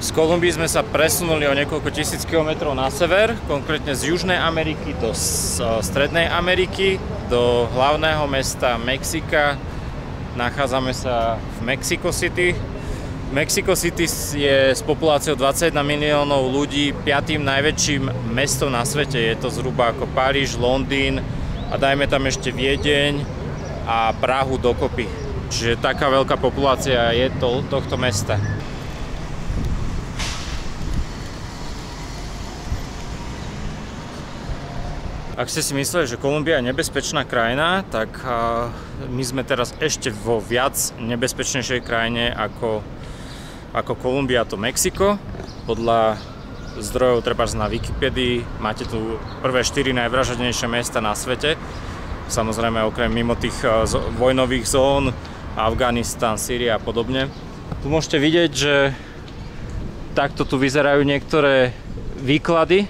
Z Kolumbii sme sa presunuli o niekoľko tisíc kilometrov na sever, konkrétne z Južnej Ameriky do Strednej Ameriky, do hlavného mesta Mexika. Nachádzame sa v Mexico City. Mexico City je s populáciou 21 miliónov ľudí 5. najväčším mestom na svete. Je to zhruba ako Paríž, Londýn a dajme tam ešte Viedeň a Prahu dokopy. Čiže taká veľká populácia je tohto mesta. Ak ste si mysleli, že Kolumbia je nebezpečná krajina, tak my sme teraz ešte vo viac nebezpečnejšej krajine ako Kolumbia, to Mexiko. Podľa zdrojov trebárs na Wikipedii máte tu prvé 4 najvražednejšie mesta na svete. Samozrejme okrem mimo tých vojnových zón, Afganistan, Sýria a podobne. Tu môžete vidieť, že takto tu vyzerajú niektoré výklady.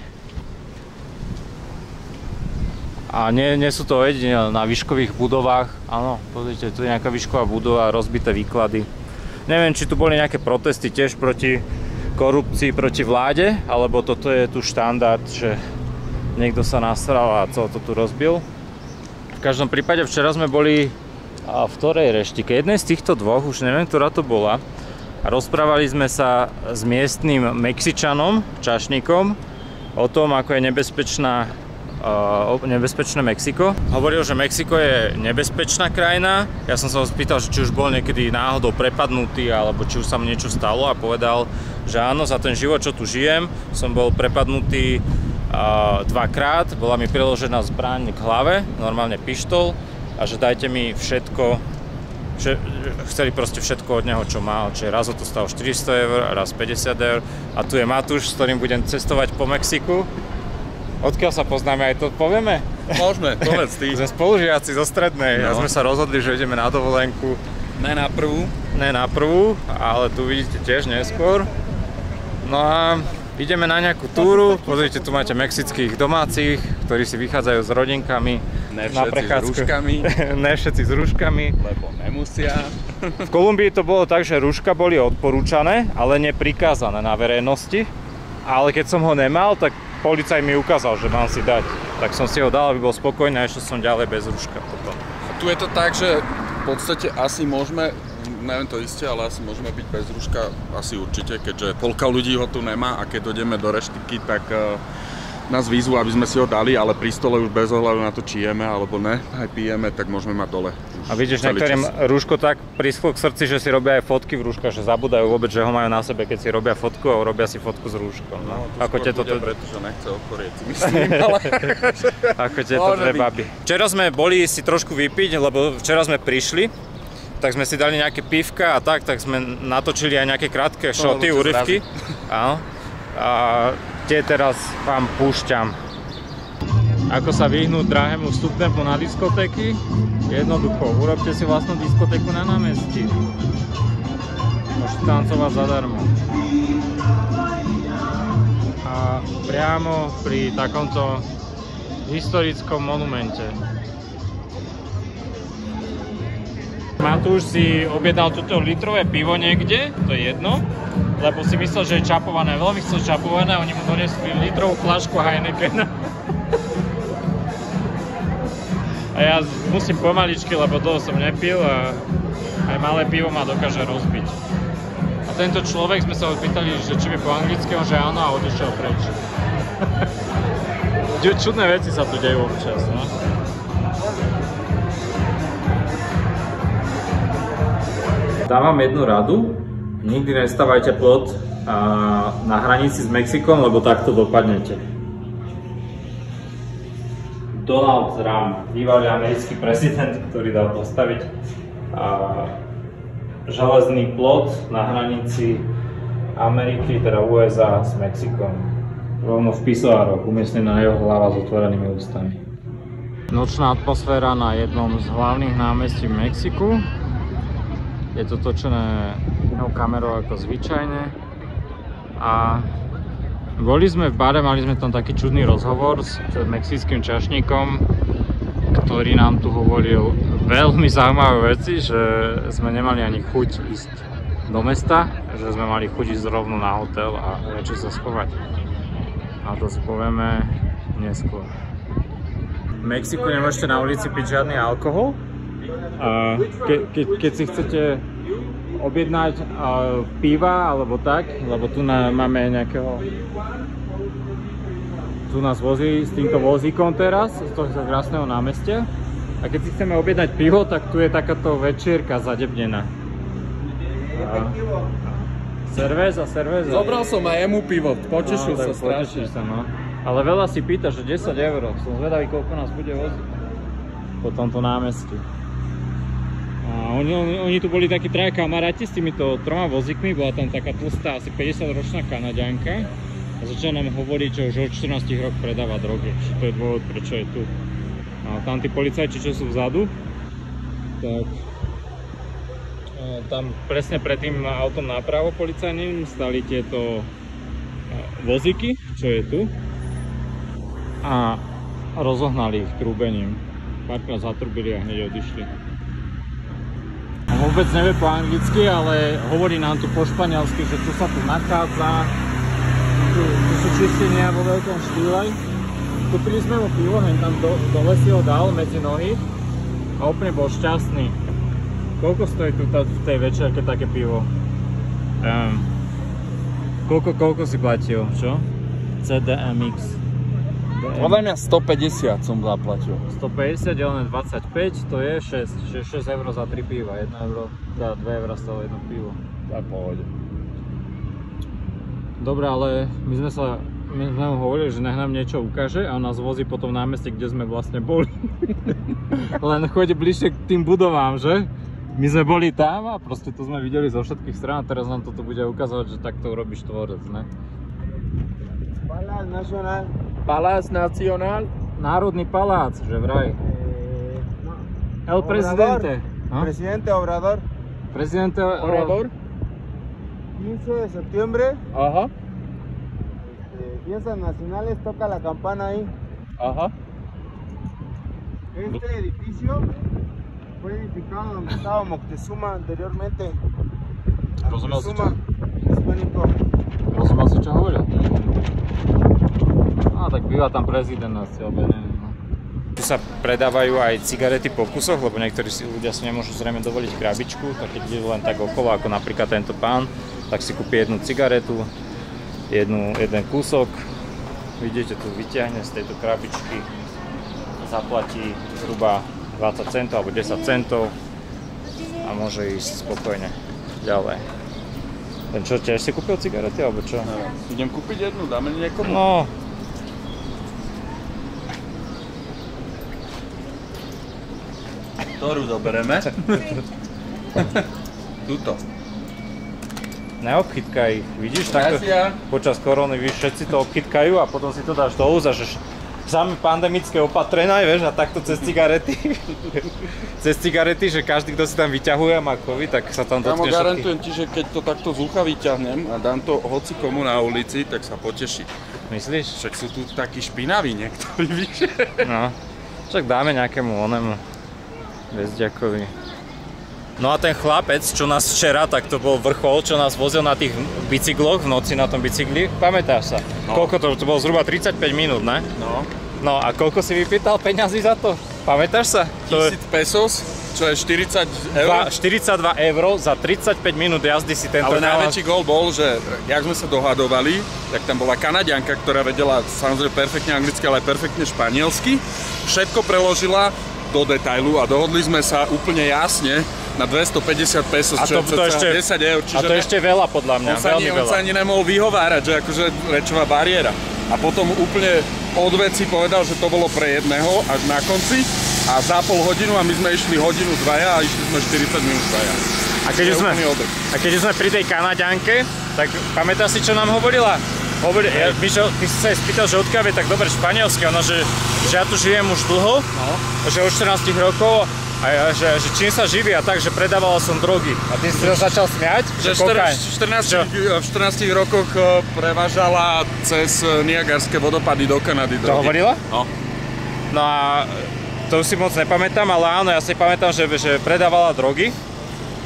A nie sú to jedine na výškových budovách. Áno, pozrite, tu je nejaká výšková budova, rozbité výklady. Neviem, či tu boli nejaké protesty tiež proti korupcii, proti vláde, alebo toto je tu štandard, že niekto sa nasral a celé to tu rozbil. V každom prípade včera sme boli v ktorej reštike? Jednej z týchto dvoch, už neviem, ktorá to bola. A rozprávali sme sa s miestnym Mexičanom, čašníkom, o tom, ako je nebezpečné Mexiko. Hovoril, že Mexiko je nebezpečná krajina. Ja som sa ho spýtal, či už bol niekedy náhodou prepadnutý, alebo či už sa mu niečo stalo, a povedal, že áno, za ten život, čo tu žijem, som bol prepadnutý dvakrát. Bola mi priložená zbraň k hlave, normálne pištol, a že dajte mi všetko. Chceli proste všetko od neho, čo mal. Čiže raz ho to stalo 400 eur, raz 50 eur. A tu je Matúš, s ktorým budem cestovať po Mexiku. Odkiaľ sa poznáme, aj to povieme? Môžeme, povedz ty. Sme spolužiaci zo strednej, a sme sa rozhodli, že ideme na dovolenku. Ne na prvú. Ne na prvú, ale tu vidíte tiež neskôr. No a ideme na nejakú túru. Pozrite, tu máte mexických domácich, ktorí si vychádzajú s rodinkami na prechádzku. S rúškami. Ne všetci s rúškami. Lebo nemusia. V Kolumbii to bolo tak, že rúška boli odporúčané, ale neprikázané na verejnosti. Ale keď som ho nemal, tak policaj mi ukázal, že mám si dať. Tak som si ho dal, aby bol spokojný, a išiel som ďalej bez rúška potom. A tu je to tak, že v podstate asi môžeme, neviem to isté, ale asi môžeme byť bez rúška, asi určite, keďže polka ľudí ho tu nemá, a keď dojdeme do reštiky, tak nás výzvu, aby sme si ho dali, ale pri stole už bez ohľadu na to, či jeme alebo ne, aj pijeme, tak môžeme mať dole. A vidíš, niektorým rúško tak prischlo k srdci, že si robia aj fotky v rúškach, že zabudajú vôbec, že ho majú na sebe, keď si robia fotku, a robia si fotku s rúškom. No, ako tieto bude, pretože nechce ochorieť, si myslím, ale... Ako tieto dve baby. Včera sme boli si trošku vypiť, lebo včera sme prišli, tak sme si dali nejaké pivka a tak sme natočili aj nejaké krátke šoty, úryvky. Áno. A tie teraz vám púšťam. Ako sa vyhnúť drahému vstupnému na diskotéky? Jednoducho, urobte si vlastnú diskotéku na námestí. Môžete tancovať zadarmo. A priamo pri takomto historickom monumente. Matúš si objednal toto litrové pivo niekde, to je jedno, lebo si myslel, že je čapované. Veľmi chcel čapované, oni mu donesli litrovú fľašku Heinekena. A ja musím pomaličky, lebo dlho som nepil, a aj malé pivo ma dokáže rozbiť. A tento človek, sme sa ho pýtali, že či by po anglicky, že áno, a odišiel preč. Čudné veci sa tu dejú občas, no. Dávam jednu radu. Nikdy nestávajte plot na hranici s Mexikom, lebo takto dopadnete. Donald Trump, bývalý americký prezident, ktorý dal postaviť železný plot na hranici Ameriky, teda USA, s Mexikom. Rovno v pisoároch, umiestnený na jeho hlava s otvorenými ústami. Nočná atmosféra na jednom z hlavných námestí v Mexiku. Je to točené inou kamerou ako zvyčajne. A boli sme v bare, mali sme tam taký čudný rozhovor s mexickým čašníkom, ktorý nám tu hovoril veľmi zaujímavé veci, že sme nemali ani chuť ísť do mesta, že sme mali chodiť zrovna na hotel a radšej sa schovať. A to si povieme neskôr. V Mexiku nemôžete na ulici piť žiadny alkohol. Keď si chcete objednať piva alebo tak, lebo tu máme nejakého... Tu nás vozí s týmto vozíkom teraz, z toho krásneho námestia. A keď si chceme objednať pivo, tak tu je takáto večierka zadebnená. Cerveza. Zobral som aj jemu pivo, potešil sa strašne. No. Ale veľa si pýta, že 10 €. Som zvedavý, koľko nás bude voziť po tomto námestí. A oni tu boli takí traja kamaráti s týmito 3 vozíkmi, bola tam taká tlstá, asi 50-ročná Kanaďanka. A začal nám hovoriť, že už od 14 rokov predáva drogy, že to je dôvod, prečo je tu. A tam tí policajti, čo sú vzadu, tak tam presne pred tým autom nápravo policajným stali tieto vozíky, čo je tu, a rozohnali ich trúbením. Párkrát zatrubili a hneď odišli. A vôbec nevie po anglicky, ale hovorí nám tu po španielsky, že tu sa tu nachádza. Tu sú čistenia vo veľkom štýle. Kúpili sme mu pivo, tam dole si ho dal medzi nohy a úplne bol šťastný. Koľko stojí tu v tej večerke také pivo? Koľko si platil, čo? CDMX. Podľa mňa 150 som zaplatil. 150 delené 25, to je 6 € za 3 piva, 1 € za 2 € stalo jedno pivo. Tak pohode. Dobre, ale my sme mu hovorili, že nech nám niečo ukáže a on nás vozí po tom námestí, kde sme vlastne boli. Len chodí bližšie k tým budovám, že? My sme boli tam a proste to sme videli zo všetkých strán a teraz nám toto bude ukazovať, že takto urobíš tvorec, ne? Palác Nacional. Palác Nacional? Národný palác, že vraj. No. El Presidente. Presidente Obrador. Presidente Obrador? 15 de septiembre. Ajá. Fiestas nacionales, toca la campana ahí. Ajá. Este edificio fue edificado donde estaba Moctezuma anteriormente. Rozumel si čo? Hispánico. Rozumel si čo hovoril? Tak býva tam prezident nás cieľbe, neviem. Tu sa predávajú aj cigarety po kusoch, lebo niektorí ľudia si nemôžu zrejme dovoliť krabičku, tak keď idú len tak okolo, ako napríklad tento pán, tak si kúpi jednu cigaretu, jeden kúsok, vidíte, tu vyťahne z tejto krabičky, zaplatí zhruba 20 centov alebo 10 centov a môže ísť spokojne ďalej. Ten čo, tiež si kúpil cigarety alebo čo? Idem kúpiť jednu, dáme niekomu? No. Ktorú zoberieme? Tuto. Neobchytkaj ich, vidíš, takto počas korony, všetci to obchytkajú a potom si to dáš do úza, že sami pandemické opatrené, vieš, a takto cez cigarety. Cez cigarety, že každý, kto si tam vyťahuje a má COVID, tak sa tam dotkne všetkých. Garantujem ti, že keď to takto z ucha vyťahnem a dám to hoci komu na ulici, tak sa poteší. Myslíš? Však sú tu takí špinaví niektorí, víš? No, však dáme nejakému onemu bezďakovi. No a ten chlapec, čo nás včera, tak to bol vrchol, čo nás vozil na tých bicykloch v noci na tom bicykli. Pamätáš sa? No. Koľko to? To bolo zhruba 35 minút, ne? No. No a koľko si vypýtal peňazí za to? Pamätáš sa? 1000 pesos, čo je 40 eur. 42 € za 35 minút jazdy si tento Ale najväčší gól bol, že jak sme sa dohadovali, tak tam bola Kanaďanka, ktorá vedela samozrejme perfektne anglicky, ale aj perfektne španielsky. Všetko preložila do detailu a dohodli sme sa úplne jasne na 250 pesos, čo je ešte 10 eur. A to ešte veľa podľa mňa, On sa ani nemohol vyhovárať, že akože rečová bariéra. A potom úplne od veci povedal, že to bolo pre jedného až na konci a za pol hodinu a my sme išli hodinu dvaja a išli sme 40 minút dvaja. A keď sme pri tej Kanaďanke, tak pamätáš si, čo nám hovorila? Mišo, ty si sa aj spýtal, že odkiaľ je tak dobre španielsky, ona, že ja tu žijem už dlho, že od 14 rokov a že čím sa živí a tak, že predávala som drogy. A ty si sa začal smiať? Že v 14 rokoch prevážala cez Niagarské vodopady do Kanady drogy. To hovorila? No. No a to si moc nepamätám, ale áno, ja si pamätám, že predávala drogy.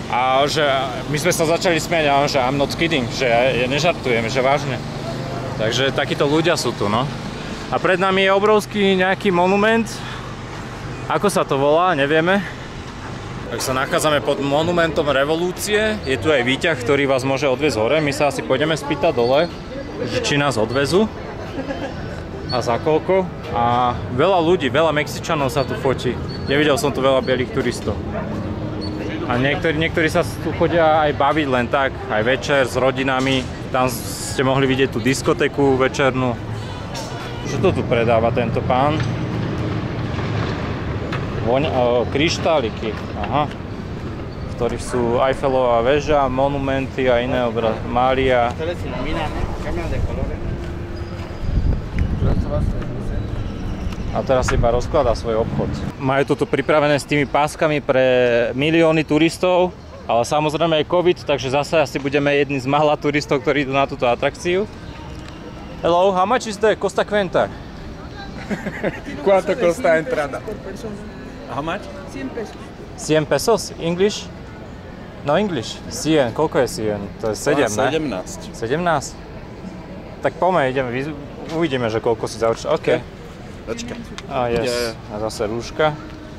A že my sme sa začali smiať a on, že I'm not kidding, že ja nežartujem, že vážne. Takže takíto ľudia sú tu, no. A pred nami je obrovský nejaký monument. Ako sa to volá, nevieme. Tak sa nachádzame pod monumentom revolúcie. Je tu aj výťah, ktorý vás môže odviezť hore. My sa asi pôjdeme spýtať dole, že či nás odvezú. A za koľko. A veľa ľudí, veľa Mexičanov sa tu fotí. Nevidel som tu veľa bielých turistov. A niektorí sa tu chodia aj baviť len tak, aj večer s rodinami. Tam ste mohli vidieť tú diskotéku večernú. Čo to tu predáva tento pán? Kryštáliky, aha. V ktorých sú Eiffelová väža, monumenty a iné obrazy. Mária. A teraz iba rozkladá svoj obchod. Majú to tu pripravené s tými páskami pre milióny turistov, ale samozrejme je COVID, takže zase asi budeme jedni z mála turistov, ktorí idú na túto atrakciu. Hello, how much is the Costa Cuenta? Quanto costa a entrada? How much? 100 pesos. 100 pesos? English? No English. 100, koľko je 100? To je 7, ne? 17. 17? Tak poďme, ideme, uvidíme, že koľko si zaučil. OK. Počkaj. A yes. A zase rúška.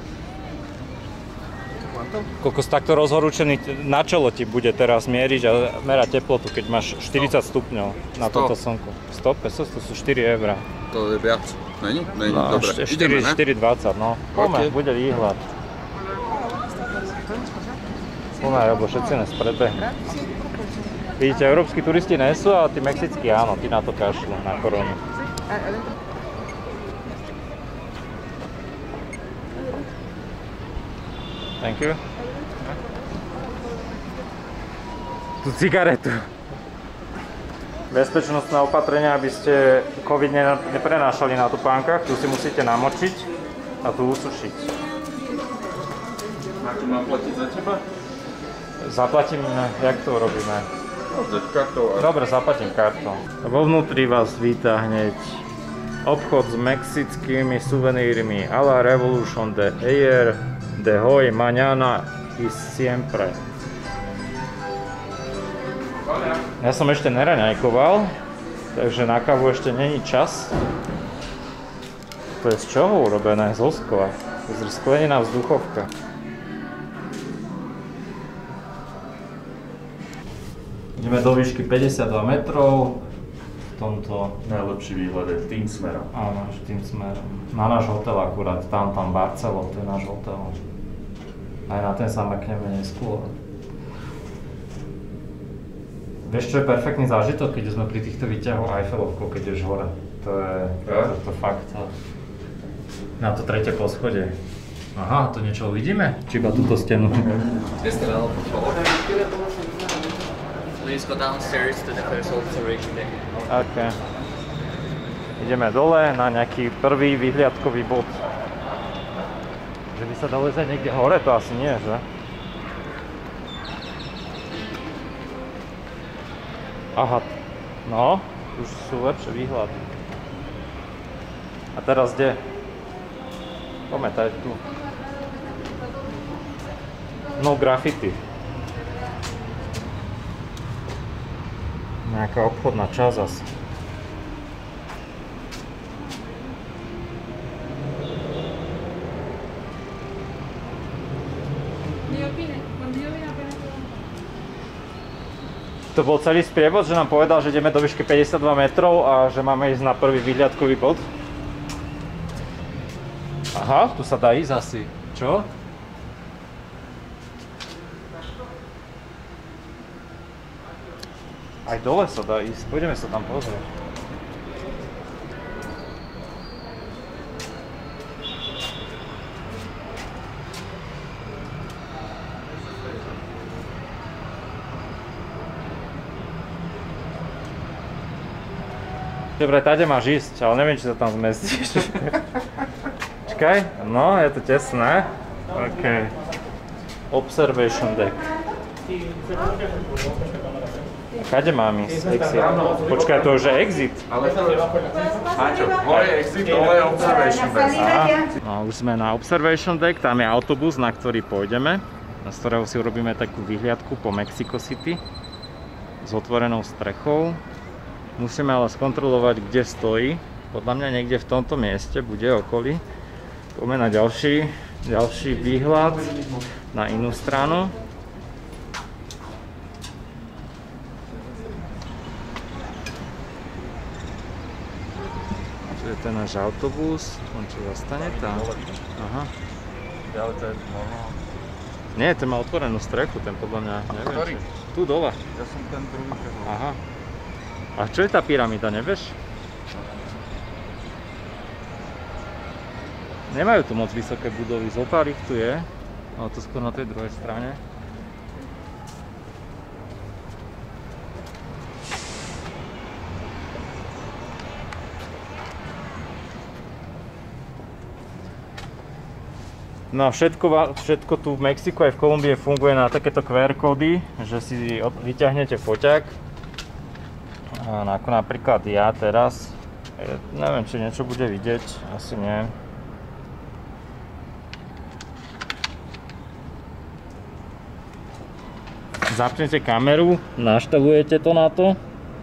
Koľko si takto rozhorúčený na čelo ti bude teraz mieriť a merať teplotu, keď máš 40 stupňov na toto slnko. 100 pesos, to sú 4 €. To je viac. Není? Není, No, dobre. Ideme, ne? 4,20, no. Poďme, bude výhľad. Poďme, lebo všetci nás predbehne. Vidíte, európski turisti nie sú, ale tí mexickí áno, tí na to kašľú, na koronu. Thank you. Tú cigaretu. Bezpečnostné opatrenia, aby ste COVID neprenášali na topánkach. Tu si musíte namočiť a tu usušiť. Máte mám platiť za teba? Zaplatím, jak to robíme? Kartou. Dobre, zaplatím kartou. Vo vnútri vás víta hneď obchod s mexickými suvenírmi a la Revolution de ayer, de hoy, mañana y siempre. Ja som ešte neraňajkoval, takže na kávu ešte není čas. To je z čoho urobené? Z oskla. Pozri, sklenená vzduchovka. Ideme do výšky 52 metrov. V tomto... Najlepší výhľad je tým smerom. Áno, tým smerom. Na náš hotel akurát, tam Barcelo, to je náš hotel. Aj na ten sa makneme neskôr. Vieš, čo je perfektný zážitok, keď sme pri týchto výťahoch Eiffelovkou, keď ideš hore. To je to fakt. Na to tretie poschodie. Aha, to niečo uvidíme? Či iba túto stenu? Please go downstairs to the first observation deck. OK. Ideme dole na nejaký prvý vyhliadkový bod. Že by sa dalo ísť niekde hore, to asi nie, že? Aha, no, už sú lepšie výhľady. A teraz kde? Poďme tady tu. No graffiti. Nejaká obchodná časť asi. To bol celý sprievod, že nám povedal, že ideme do výšky 52 metrov a že máme ísť na prvý vyhliadkový bod. Aha, tu sa dá ísť asi. Čo? Aj dole sa dá ísť, pôjdeme sa tam pozrieť. Dobre, tady máš ísť, ale neviem, či sa tam zmestíš. Čakaj, no, je to tesné. OK. Observation deck. Kade mám ísť? Exit. Počkaj, to už je exit. Aťo, hore je exit, dole je observation deck. No, už sme na observation deck, tam je autobus, na ktorý pôjdeme. z ktorého si urobíme takú výhliadku po Mexico City s otvorenou strechou. Musíme ale skontrolovať, kde stojí. Podľa mňa niekde v tomto mieste bude okolí. Poďme na ďalší výhľad na inú stranu. To je ten náš autobus, on čo zastane tam. Aha. Ale to je normálne. Nie, ten má otvorenú strechu, ten podľa mňa, neviem. Tu dole. Ja som ten druhý. Aha. A čo je tá pyramída, nevieš? Nemajú tu moc vysoké budovy, zopár ich tu je, ale to skôr na tej druhej strane. No a všetko tu v Mexiku aj v Kolumbii funguje na takéto QR kódy, že si vyťahnete foťák. Ako napríklad ja teraz, neviem, či niečo bude vidieť, asi nie. Zapnete kameru, naštavujete to na to.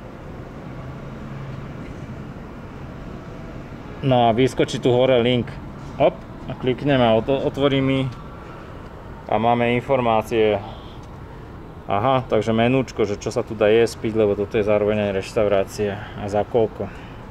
No a vyskočí tu hore link. Hop. A kliknem a otvorí mi a máme informácie. Aha, takže menúčko, že čo sa tu dá jesť, piť, lebo toto je zároveň aj reštaurácia a za koľko.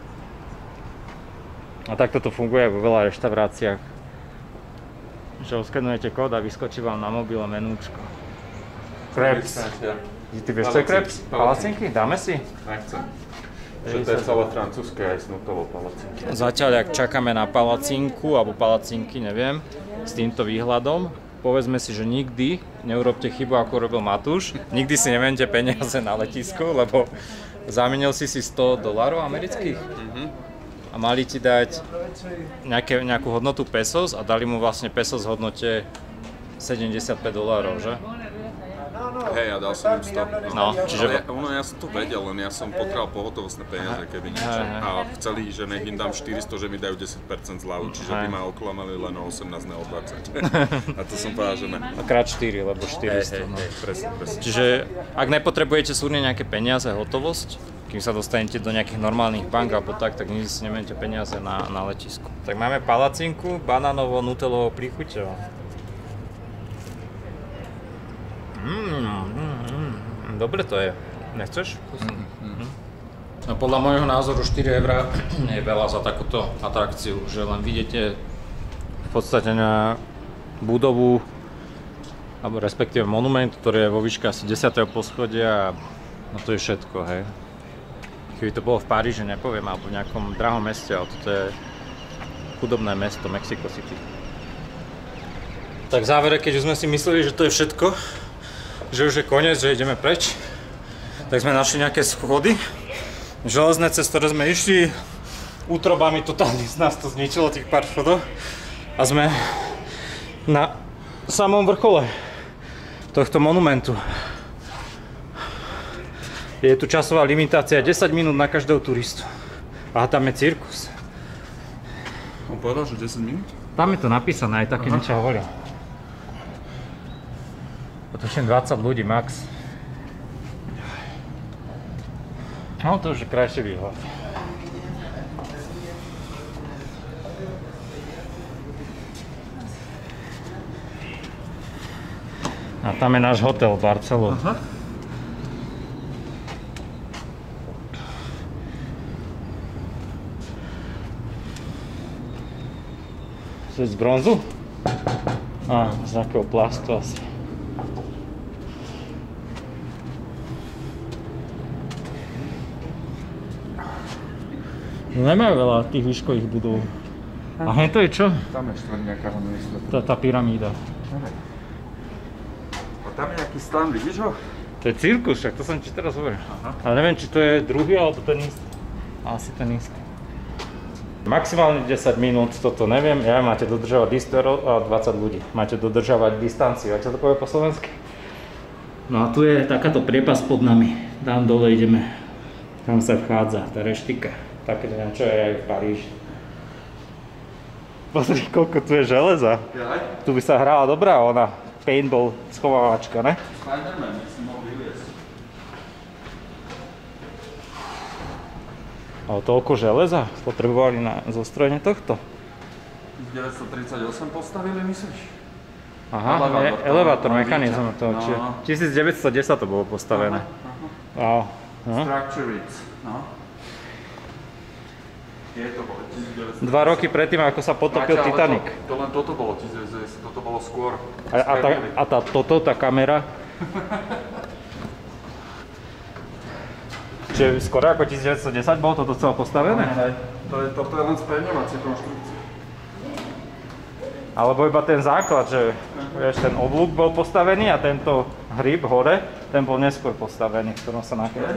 A takto to funguje vo veľa reštauráciách. Že oskenujete kód a vyskočí vám na mobile menúčko. Crepes. Ty vieš, čo je crepes? Palacinky? Dáme si? Nechcem. Že to je celé francúzske aj s nutovou palacinky. Zatiaľ, ak čakáme na palacinku, alebo palacinky, neviem, s týmto výhľadom, povedzme si, že nikdy neurobte chybu, ako robil Matúš. Nikdy si nemente peniaze na letisku, lebo zamenil si $100 amerických a mali ti dať nejakú hodnotu pesos a dali mu vlastne pesos v hodnote $75, že? Hej, ja dal som im 100. No, čiže... Ja som to vedel, len ja som potreboval pohotovostné peniaze, keby niečo. A chceli, že nech im dám 400, že mi dajú 10% zľavu, čiže by ma oklamali len o 18, ne o 20. A to som povedal, že ne. A krát 4, lebo 400. Hej, presne. Čiže ak nepotrebujete súrne nejaké peniaze, hotovosť, kým sa dostanete do nejakých normálnych bank alebo tak nikdy si nemente peniaze na letisku. Tak máme palacinku, banánovo-nutelovou príchuťou. Dobre to je. Nechceš? No, podľa môjho názoru 4 € nie je veľa za takúto atrakciu, že len vidíte v podstate na budovu, alebo respektíve monument, ktorý je vo výške asi 10. poschodia a no to je všetko, hej. Keby to bolo v Paríži, nepoviem, alebo v nejakom drahom meste, ale toto je chudobné mesto Mexico City. Tak v závere, keď už sme si mysleli, že to je všetko, že už je koniec, že ideme preč, tak sme našli nejaké schody, železné, cez ktoré sme išli, útrobami totálne nás to zničilo, tých pár schodov, a sme na samom vrchole tohto monumentu. Je tu časová limitácia 10 minút na každého turistu. A tam je cirkus. On povedal, že 10 minút? Tam je to napísané, aj také niečo hovoria. Tuším 20 ľudí max. No to už je krajší výhľad. A tam je náš hotel Barcelona. Aha. To je z bronzu? Á, z nejakého plastu asi. No nemajú veľa tých výškových budov. A hen to je čo? Tam je štvrňaká hneď. Tá pyramída. A tam je nejaký stan, vidíš ho? To je cirkus, však to som ti teraz hovoril. Ale neviem, či to je druhý, alebo ten istý. Asi ten istý. Maximálne 10 minút, toto neviem. Ja máte dodržovať 20 ľudí. Máte dodržovať distanciu. A čo to povie po slovensky? No a tu je takáto priepas pod nami. Tam dole ideme. Tam sa vchádza, tá reštika. Také niečo je aj v Paríži. Pozri, koľko tu je železa. Tu by sa hrala dobrá ona. paintball schovávačka, ne? Spider-Man, si mohol vyliesť. Ale toľko železa potrebovali na zostrojenie tohto. 1938 postavili, myslíš? Aha, elevátor, mechanizm toho, čiže 1910 to bolo postavené. Wow. Structure it, no. To bolo 1910. 2 roky predtým, ako sa potopil Titanic. To len toto bolo 1910, toto bolo skôr. Tá kamera. Čiže skoro ako 1910 bolo toto celé postavené? Toto je len spevňovacie konštrukcie. Alebo iba ten základ, že vieš, ten oblúk bol postavený a tento hríb hore, ten bol neskôr postavený, v ktorom sa nachádza.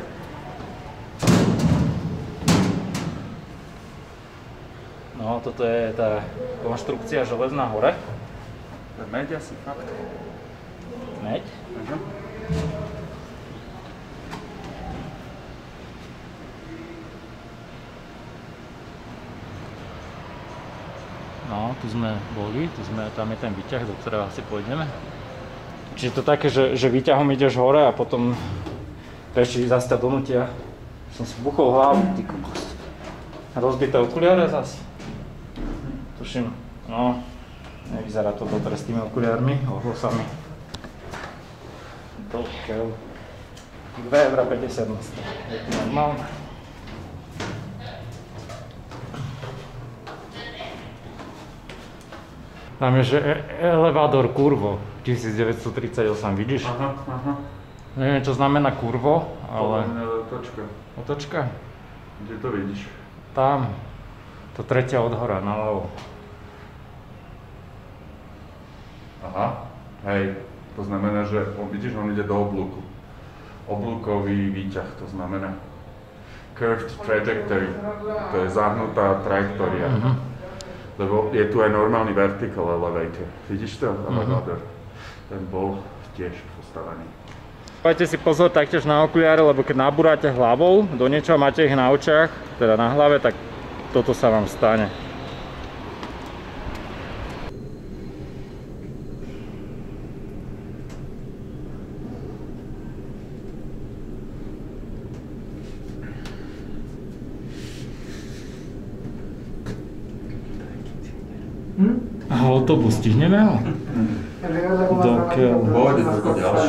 No, toto je tá konštrukcia železná hore. To je meď asi, fakt. Meď? No, tu sme boli, tam je ten výťah, do ktorého asi pôjdeme. Čiže to také, že výťahom ideš hore a potom ešte zase ťa donútia. Som si buchol hlavu, ty kokos. Rozbité okuliare zase. Tuším, no, nevyzerá to dobre s tými okuliármi, ohlasami. Dokeľ. 2,50 €. Je to normálne. Tam je, že elevádor Curvo, 1938, vidíš? Aha. Neviem, čo znamená Curvo, ale... Otočka. Otočka? Kde to vidíš? Tam. To tretia od hora, naľavo. Aha, hej. To znamená, že vidíš, on ide do oblúku. Oblúkový výťah, to znamená curved trajectory. To je zahnutá trajektória. Lebo je tu aj normálny vertical elevator. Vidíš to? Elevator. Ten bol tiež postavený. Dajte si pozor taktiež na okuliare, lebo keď nabúrate hlavou do niečoho, máte ich na očiach, teda na hlave, tak toto sa vám stane. Autobus, stihneme ho? Pôjde to ďalšie.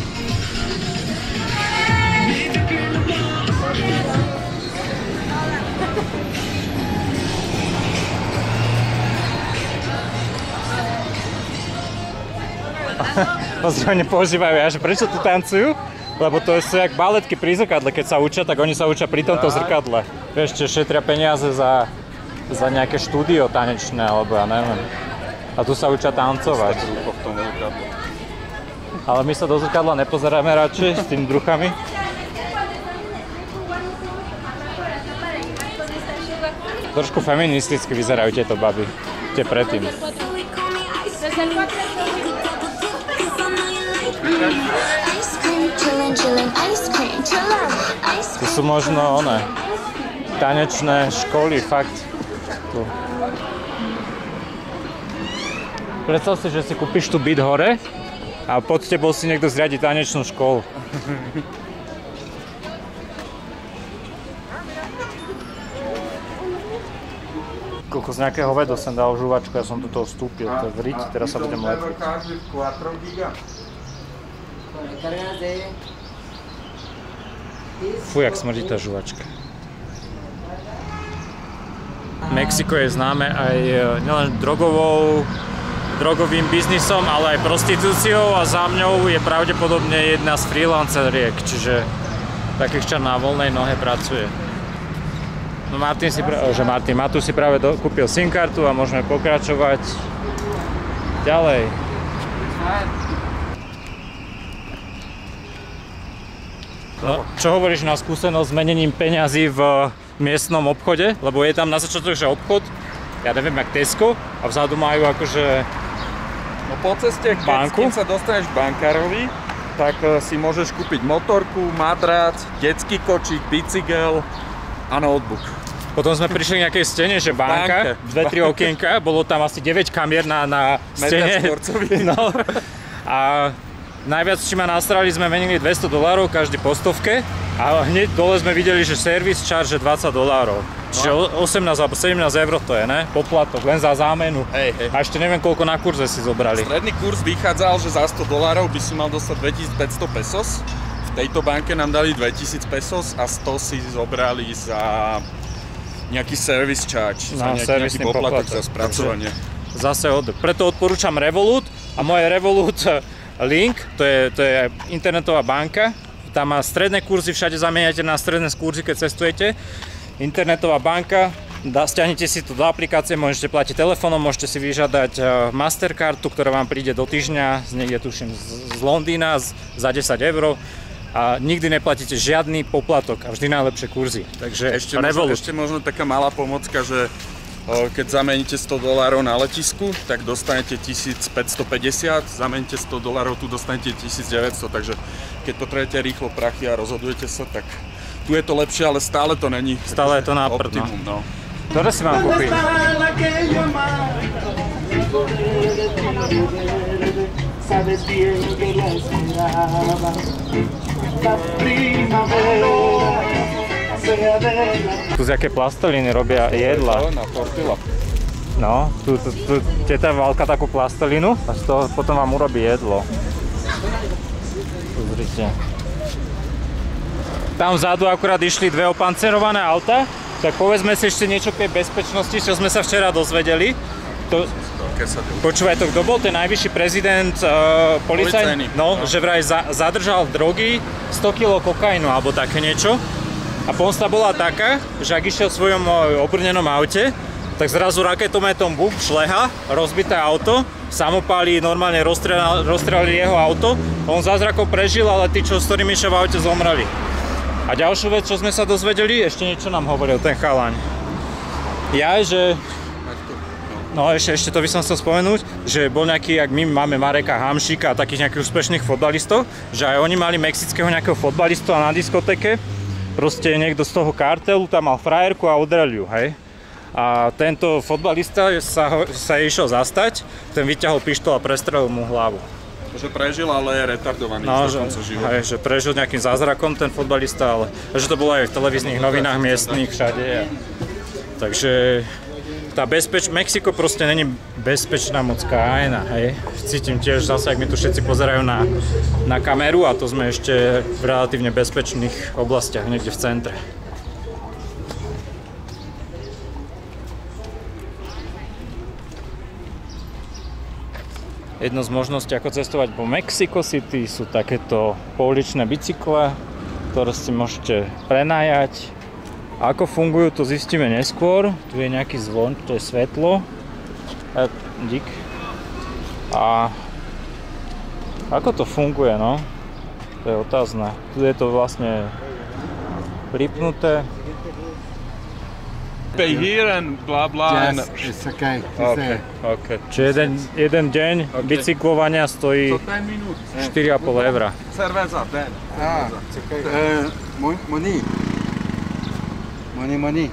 Oni používajú, že prečo tu tancujú? Lebo to sú jak baletky pri zrkadle, keď sa učia, tak oni sa učia pri tomto zrkadle. Vieš, šetria peniaze za nejaké štúdio tanečné, alebo ja neviem. A tu sa učia tancovať. Ale my sa do zrkadla nepozeráme radšej s tými druchami. Trošku feministicky vyzerajú tieto baby. Tie predtým. To sú možno tanečné školy, fakt. Tu. Predstav si, že si kúpiš tu byt hore a pod tebou si niekto zriadi tanečnú školu. Koľko z nejakého vedo som dal žuvačku, ja som do toho vstúpil, to je vriť, teraz sa budem letviť. Fú, jak smrdí tá žuvačka. Mexiko je známe aj nielen drogovým biznisom, ale aj prostitúciou a za mňou je pravdepodobne jedna z freelanceriek, čiže takých, čo na voľnej nohe pracuje. No Matúš si práve kúpil SIM kartu a môžeme pokračovať ďalej. No, čo hovoríš na skúsenosť s menením peňazí v miestnom obchode? Lebo je tam na začiatok, že obchod, ja neviem, jak Tesco, a vzadu majú akože no po ceste, keď sa dostaneš k bankárovi, tak si môžeš kúpiť motorku, madrac, detský kočík, bicykel a notebook. Potom sme prišli k nejakej stene, že banka, 2-3 okienka, bolo tam asi 9 kamier na stene. No. A A najviac, či ma nasrali, sme menili $200 každý po stovke a hneď dole sme videli, že service charge je $20. Čiže 18 alebo 17 eur to je, ne? Poplatok, len za zámenu. Hej. A ešte neviem, koľko na kurze si zobrali. Stredný kurz vychádzal, že za $100 by si mal dostať 2500 pesos. V tejto banke nám dali 2000 pesos a 100 si zobrali za nejaký service charge, za nejaký poplatok za spracovanie. Zase preto odporúčam Revolut a moje Revolut link, to je internetová banka. Tam má stredné kurzy, všade zamieňate na stredné kurzy, keď cestujete. Internetová banka, stiahnete si to do aplikácie, môžete platiť telefónom, môžete si vyžiadať Mastercardu, ktorá vám príde do týždňa, niekde tuším z Londýna za 10 eur a nikdy neplatíte žiadny poplatok a vždy najlepšie kurzy. Takže ešte možno taká malá pomocka, že keď zameníte $100 na letisku, tak dostanete 1550, zameníte $100, tu dostanete 1900, takže keď potrebujete rýchlo prachy a rozhodujete sa, tak tu je to lepšie, ale stále to není. Stále je to na prd, no. Ktoré si mám kúpiť? Tu z jaké plasteliny robia jedla. Na tortilla. No, tu teta valka takú plastelinu a z toho potom vám urobí jedlo. Pozrite. Tam vzadu akurát išli dve opancerované auta, tak povedzme si ešte niečo k tej bezpečnosti, čo sme sa včera dozvedeli. Počúvaj, to kto bol ten najvyšší prezident policajný? No, že vraj zadržal drogy, 100 kg kokainu alebo také niečo. A pomsta bola taká, že ak išiel v svojom obrnenom aute, tak zrazu raketometom bum, šleha, rozbité auto, samopáli normálne rozstrelili jeho auto, on zázrakov prežil, ale tí, čo s ktorými išiel v aute, zomreli. A ďalšiu vec, čo sme sa dozvedeli, ešte niečo nám hovoril ten chalaň. No ešte to by som chcel spomenúť, že bol nejaký, jak my máme Mareka Hamšíka a takých nejakých úspešných fotbalistov, že aj oni mali mexického nejakého fotbalistu a na diskotéke, proste niekto z toho kartelu tam mal frajerku a udrel ju, hej. A tento fotbalista sa išiel zastať, ten vyťahol pištol a prestrelil mu hlavu. Že prežil, ale je retardovaný do konca života. Hej, že prežil nejakým zázrakom ten fotbalista, ale že to bolo aj v televíznych novinách miestnych všade. Takže tá Mexiko proste není bezpečná moc krajina, hej. Cítim tiež zase, ak mi tu všetci pozerajú na kameru a to sme ešte v relatívne bezpečných oblastiach, niekde v centre. Jedno z možností, ako cestovať po Mexico City, sú takéto pouličné bicykle, ktoré si môžete prenajať. A ako fungujú, to zistíme neskôr. Tu je nejaký zvon, to je svetlo. Dík. A ako to funguje, no? To je otázne. Tu je to vlastne pripnuté. Pay here and blah blah. Yes, it's okay. Okay. Čiže jeden deň bicyklovania stojí 4,5 €. Cerveza, den. Money.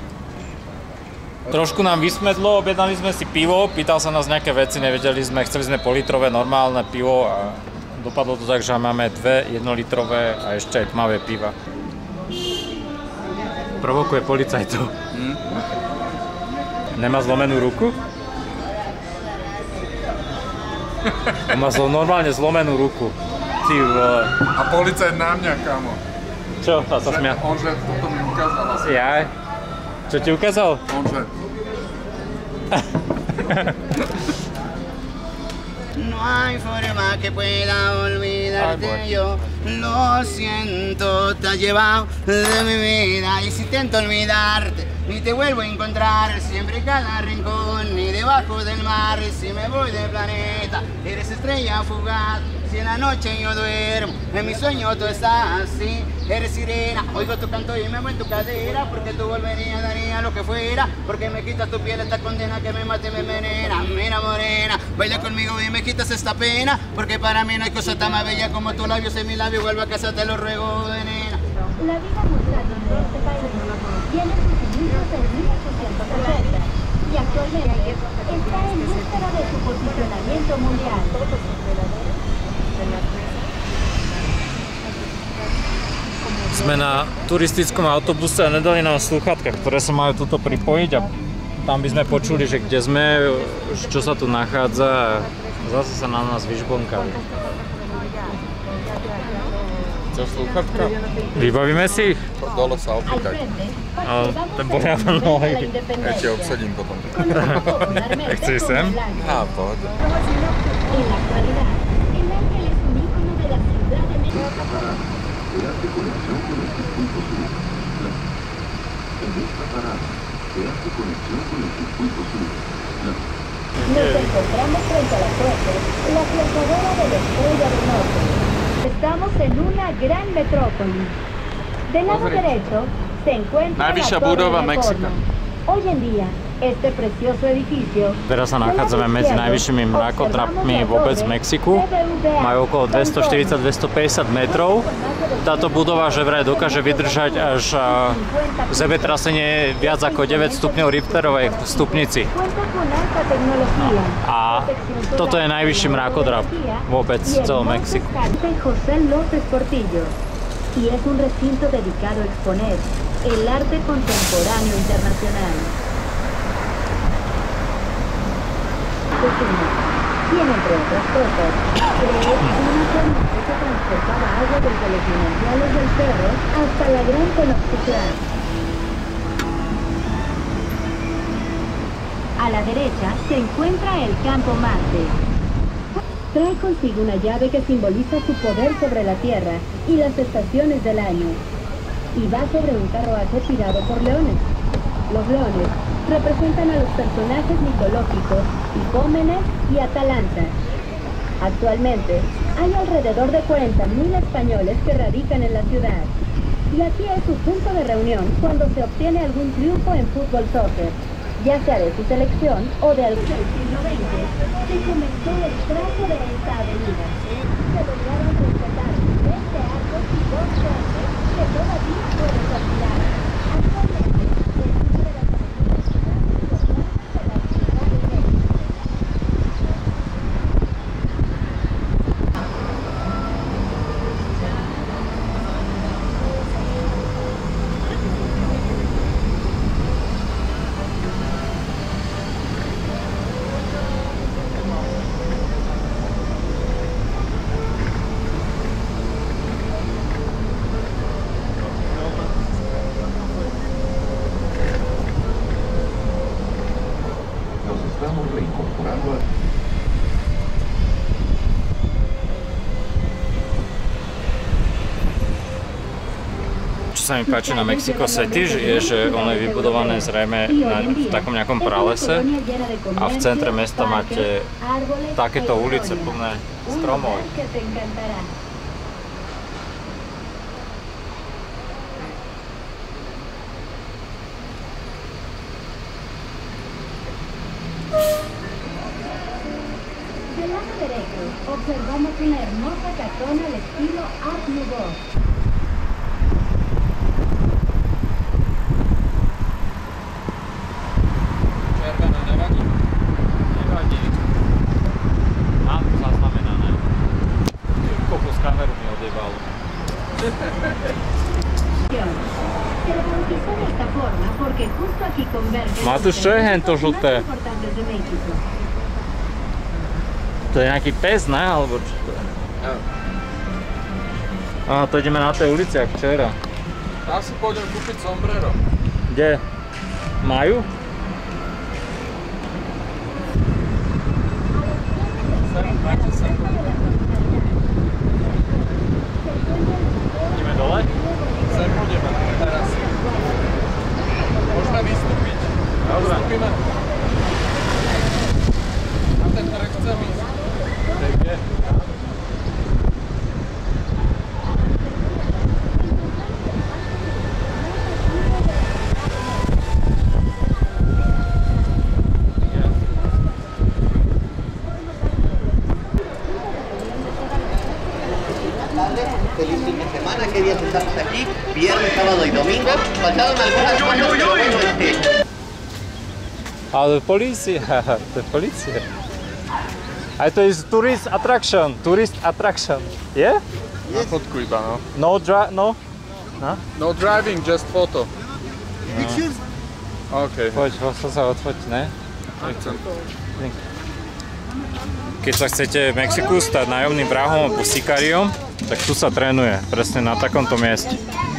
Trošku nám vysmedlo, objednali sme si pivo, pýtal sa nás nejaké veci, nevedeli sme, chceli sme politrové normálne pivo a dopadlo to tak, že máme 2 1-litrové a ešte aj tmavé piva. Provokuje policajtov. Nemá zlomenú ruku? On má normálne zlomenú ruku. Ty vole. A policajt na mňa, kámo. Čo? A sa smia? On že toto mi ukázal asi. Jaj. Čo ti ukázal? On že... No hay forma que pueda olvidarte yo. Lo siento, te has llevado de mi vida. Y si intento olvidarte, ni te vuelvo a encontrar. Siempre cada rincón, ni debajo del mar. Y si me voy del planeta, eres estrella fugaz. Si en la noche yo duermo, en mi sueño tú estás así. Eres sirena, oigo tu canto y me muevo en tu cadera. Porque tú volverías, daría lo que fuera. Porque me quitas tu piel esta condena que me mata y me envenena. Mira morena, baila conmigo y me quitas esta pena. Porque para mí no hay cosa tan más bella como tus labios en mi labio. Vuelvo a casa, te lo ruego, nena. La vida musical de este país tiene sus inicios en 1860 y actualmente está en búsqueda de su posicionamiento mundial. Sme na turistickom autobuse a nedali nám slúchatka, ktoré sa majú tuto pripojiť a tam by sme počuli, že kde sme, čo sa tu nachádza a zase sa na nás vyžbonkali. Chceš slúchatka? Vybavíme si ich? Dole sa opýtaj. Ten boli na nohy. Ja ti obsadím potom. Chceš sem? Á, pohode. Nos encontramos frente a la fuente, la plazadora de la Estrella del Norte. Estamos en una gran metrópoli. Del lado derecho se encuentra Najvyššia la Torre budova Reforma. Mexika. Hoy en día, este precioso edificio... Teraz sa nachádzame medzi najvyššími mrakodrapmi vôbec v Mexiku. Majú okolo 240-250 metrov. Táto budova že vraj dokáže vydržať až zemetrasenie viac ako 9 stupňov Richterovej v stupnici. A toto je najvyšší mrakodrap vôbec v celom Mexiku. Y es un recinto dedicado a exponer el arte contemporáneo internacional. Tiene, entre otras cosas, creó una forma que transportaba agua desde los manantiales del cerro hasta la gran Tenochtitlan. A la derecha se encuentra el Campo Marte. Trae consigo una llave que simboliza su poder sobre la tierra y las estaciones del año. Y va sobre un carruaje tirado por leones. Los leones representan a los personajes mitológicos Hipómenes y Atalanta. Actualmente hay alrededor de 40.000 españoles que radican en la ciudad. Y aquí es su punto de reunión cuando se obtiene algún triunfo en fútbol soccer, ya sea de su selección o de algún del siglo XX, se comenzó el trazo de esta avenida. Se lograron rescatar 20 arcos y 2 puentes que todavía pueden admirar. Actualmente, es una de las avenidas más importantes de la ciudad de México. Čo sa mi páči na Mexico City, je, že ono je vybudované zrejme v takom nejakom pralese a v centre mesta máte takéto ulice plné stromov. Del lado derecho observamos una hermosa casona al estilo Art Nouveau. Červená nevadí? Nevadí. Mám to zaznamenané. Koľko z kameru mi odjebalo. Se lo bautizó de esta forma porque justo aquí convergen Matúš, čo je hento žlté? más importantes de México. To je nejaký pes, ne? Alebo čo to je? Á, to ideme na tej ulici, jak včera. Ja si pôjdem kúpiť sombrero. Kde? Majú? Ideme dole? Sem pôjdeme, teraz. Môžeme vystúpiť. Dobre. Vystúpime. A ten trh chcem ísť. Kde? Feliz fin de semana, ¿qué días estamos aquí? Viernes, sábado y domingo. Faltaron algunas cosas, pero bueno, Ale policia, to je policia. A to je tourist attraction, je? Na fotku iba, no. No, no? No? No driving, just photo. Pictures? OK. Poď, sa odfoť, ne? Nechcem. Keď sa chcete v Mexiku stať nájomným vrahom alebo sikáriom, tak tu sa trénuje, presne na takomto mieste.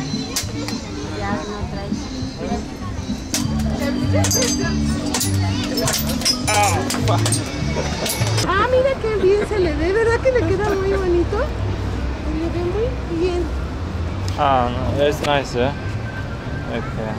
Ah, mira qué bien se le ve, ¿verdad que le queda muy bonito? Se le ve muy bien. Ah, no, that's nice, yeah? Okay.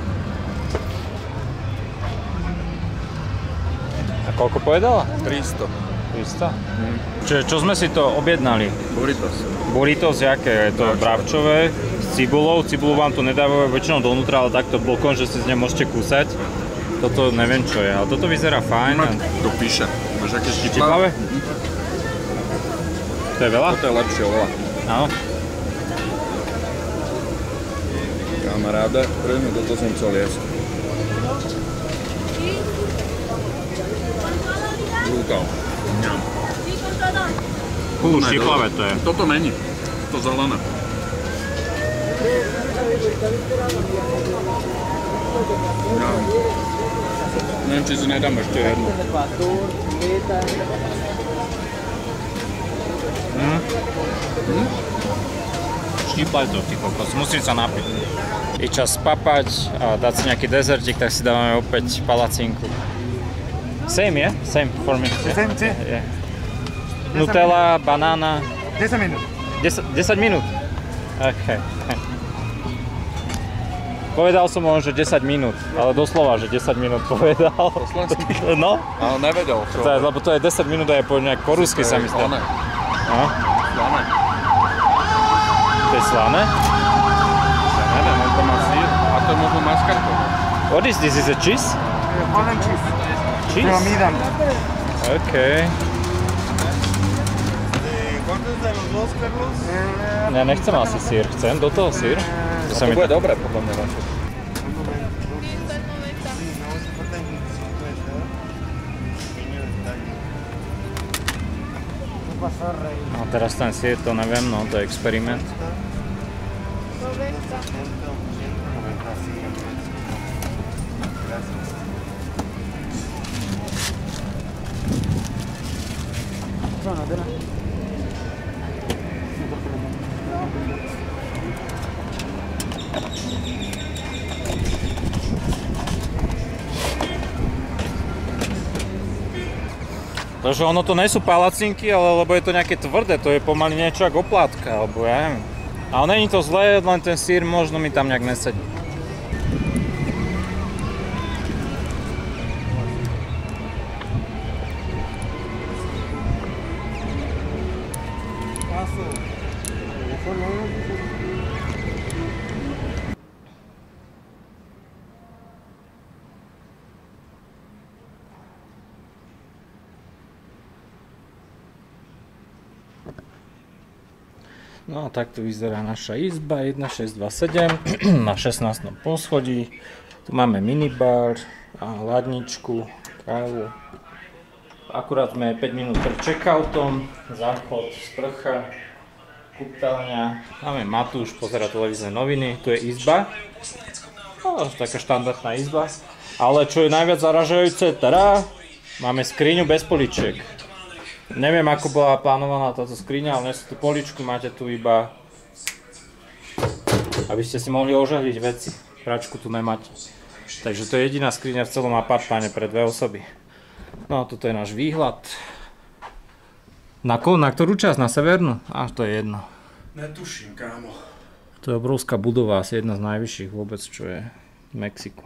A koľko povedala? 300. 300? Čiže čo sme si to objednali? Burritos. Burritos, jaké? Je to bravčové s cibulou. Cibulu vám tu nedávajú väčšinou donútra, ale takto bokom, že si z nej môžete kúsať. Toto neviem čo je, ale toto vyzerá fajn. To píše. Máš aké Štiplavé? To je veľa? Toto je lepšie, oveľa. Áno. Kamaráde, prvne toto som chcel jesť. Brutál. Štiplavé to je. Toto není. To zelené. Neviem, či si nedám ešte jednu. Štíplaj to, ty kokos, musím sa napiť. Je čas papať a dať si nejaký dezertík, tak si dávame opäť palacinku. Same, yeah? Same for me. Same, sí. Yeah. Nutella, banána. 10 minút. 10 minút? OK. Povedal som mu, že 10 minút, ale doslova, že 10 minút povedal. Po slovensky? No. Ale nevedel. Lebo to je 10 minút a je po nejak po rusky sa mi zdá. Slané. No. Slané. To je slané? Ja neviem, on to má sír. A to možno mascarpone. What is this? Is it cheese? Holland cheese. Cheese? From Edam. OK. ¿Cuántos de los dos, Carlos? Ja nechcem asi sír. Chcem do toho sír? To sa To mi bude dobré, podľa mňa. No teraz ten sír, to neviem, no to je experiment. Takže ono to nie sú palacinky, ale lebo je to nejaké tvrdé, to je pomaly niečo ako oplátka, alebo ja neviem. Ale není to zlé, len ten sír možno mi tam nejak nesedí. No a takto vyzerá naša izba 1627 na 16. poschodí. Tu máme minibar a hladničku, kávu. Akurát sme 5 minút pred checkoutom, záchod, sprcha, kúpeľňa. Máme Matúš, pozerá televízne noviny, tu je izba. No, taká štandardná izba. Ale čo je najviac zaražajúce, teda máme skriňu bez poličiek. Neviem, ako bola plánovaná táto skriňa, ale nie sú tu poličku, máte tu iba, aby ste si mohli ožehliť veci. Pračku tu nemáte. Takže to je jediná skriňa v celom apartmáne pre 2 osoby. No a toto je náš výhľad. Na ktorú časť? Na severnú? To je jedno. Netuším, kámo. To je obrovská budova, asi jedna z najvyšších vôbec, čo je v Mexiku.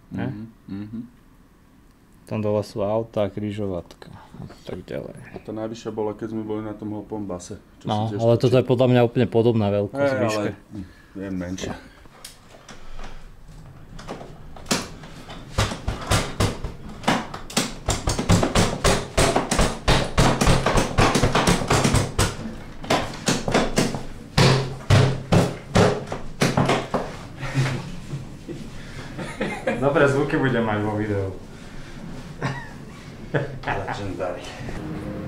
Tam dole sú autá, križovatka a tak ďalej. A to najvyššie bolo, keď sme boli na tom hopom base. No, ale toto je podľa mňa úplne podobná veľkosť výške. Ale je menšia. Dobré zvuky budem mať vo videu. Legendary.